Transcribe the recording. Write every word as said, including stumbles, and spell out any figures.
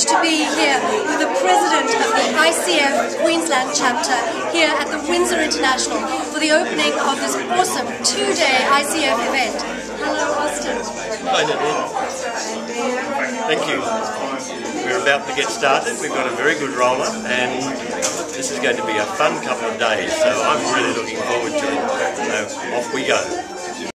privileged to be here with the president of the I C F Queensland chapter here at the Windsor International for the opening of this awesome two-day I C F event. Hello, Austin. Hi, Nadine. Thank you. We're about to get started. We've got a very good roller, and this is going to be a fun couple of days, so I'm really looking forward to it. So off we go.